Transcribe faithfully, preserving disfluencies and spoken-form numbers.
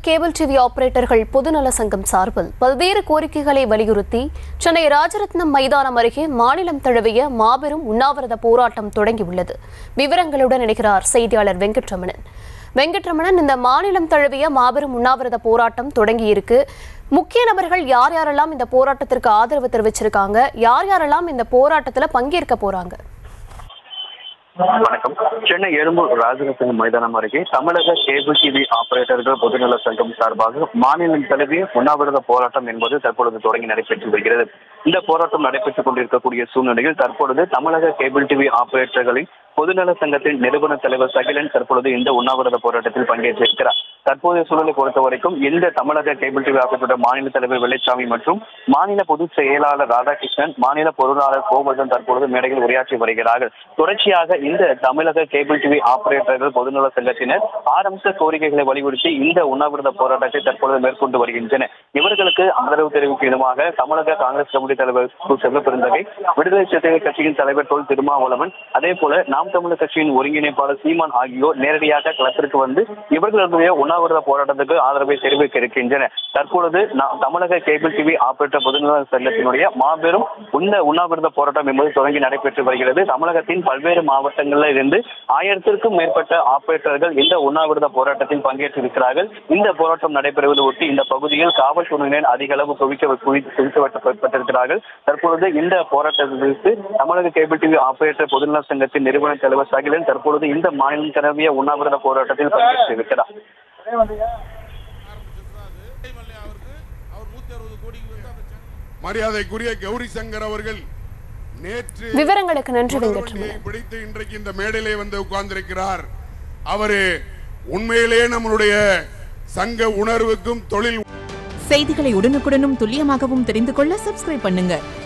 Cable TV ஆபரேட்டர்கள் பொதுநல சங்கம் சார்பில் பல்வேறு கோரிக்கைகளை வலியுறுத்தி சென்னை ராஜரத்னம் மைதானம் அருகே மாநிலம் தழுவிய மாபெரும் உண்ணாவிரத போராட்டம் தொடங்கியுள்ளது. விவரங்களுடன் இணைகிறார் செய்தியாளர் வெங்கட்ரமணன். வெங்கட்ரமணன், இந்த மாநிலம் தழுவிய மாபெரும் உண்ணாவிரத போராட்டம் தொடங்கியிருக்கு. முக்கிய நபர்கள் யார் யாரெல்லாம் இந்த போராட்டத்திற்கு ஆதரவு தெரிவிச்சிருக்காங்க? யார் யாரெல்லாம் இந்த போராட்டத்தில் பங்கேற்க போறாங்க? வணக்கம். சென்னை எழும்பூர் ராஜரத்னம் மைதானம் அருகே தமிழக கேபிள் டிவி ஆபரேட்டர்கள் பொதுநல சங்கம் சார்பாக மாநிலம் தழுவிய உண்ணாவிரத போராட்டம் என்பது தற்பொழுது தொடங்கி நடைபெற்று வருகிறது. இந்த போராட்டம் நடைபெற்றுக் கொண்டிருக்கக்கூடிய சூழ்நிலையில் தற்பொழுது தமிழக கேபிள் டிவி ஆபரேட்டர்களின் பொதுநல சங்கத்தின் நிறுவன தலைவர் சகிலன் தற்பொழுது இந்த உண்ணாவிரத போராட்டத்தில் பங்கேற்றிருக்கிறார். தற்போதைய சூழலை பொறுத்த வரைக்கும் இந்த தமிழக கேபிள் டிவி ஆபரேட்டர் மாநில தலைவர் வெள்ளைச்சாமி மற்றும் மாநில பொதுச் செயலாளர் ராதாகிருஷ்ணன், மாநில பொருளாளர் கோவர்தன் தற்பொழுது மேடையில் உரையாற்றி வருகிறார்கள். தொடர்ச்சியாக இந்த தமிழக கேபிள் டிவி ஆபரேட்டர்கள் பொதுநல சங்கத்தினர் ஆறு அம்ச கோரிக்கைகளை வலியுறுத்தி இந்த உண்ணாவிரத போராட்டத்தை தற்பொழுது மேற்கொண்டு வருகின்றனர். இவர்களுக்கு ஆதரவு தெரிவிக்கும் விதமாக தமிழக காங்கிரஸ் கமிட்டி தலைவர் செல்வபெருந்தகை, விடுதலை சிறுத்தைகள் கட்சியின் தலைவர் தொல் திருமாவளவன், அதே போல நாம் தமிழர் கட்சியின் ஒருங்கிணைப்பாளர் சீமான் ஆகியோர் நேரடியாக களத்திற்கு வந்து இவர்களுடைய உண்ணாவிரத போராட்டத்துக்கு ஆதரவை தெரிவிக்க இருக்கின்றனர். தற்பொழுது தமிழக கேபிள் டிவி ஆபரேட்டர் பொதுநல சங்கத்தினுடைய மாபெரும் இந்த உண்ணாவிரத போராட்டம் என்பது தொடங்கி நடைபெற்று வருகிறது. தமிழகத்தின் பல்வேறு மாவட்டங்களில் இருந்து ஆயிரத்திற்கும் மேற்பட்ட ஆபரேட்டர்கள் இந்த உண்ணாவிரத போராட்டத்தில் பங்கேற்றிருக்கிறார்கள். இந்த போராட்டம் நடைபெறுவது ஒட்டி இந்த பகுதியில் காவல்துறையினர் அதிக அளவு குவிக்க குவிக்கப்பட்டிருக்கிறார்கள். தற்பொழுது இந்த போராட்டத்திற்கு தமிழக கேபிள் டிவி ஆபரேட்டர் பொதுநல சங்கத்தின் நிறுவன தலைவர் சகிலன் தற்பொழுது இந்த மாநிலம் தழுவிய உண்ணாவிரத போராட்டத்தில் பங்கேற்றிருக்கிறார். மரியாதைக்குரிய கௌரி சங்கர் அவர்கள் நேற்று விவரங்களுக்கு நன்றி வெங்கட்ரமணன். பிடித்து இன்றைக்கு இந்த மேடையிலே வந்து உட்கார்ந்திருக்கிறார். அவரு உண்மையிலேயே நம்மளுடைய சங்க உணர்வுக்கும் தொழில் செய்திகளை உடனுக்குடனும் துல்லியமாகவும் தெரிந்து கொள்ள சப்ஸ்கிரைப் பண்ணுங்க.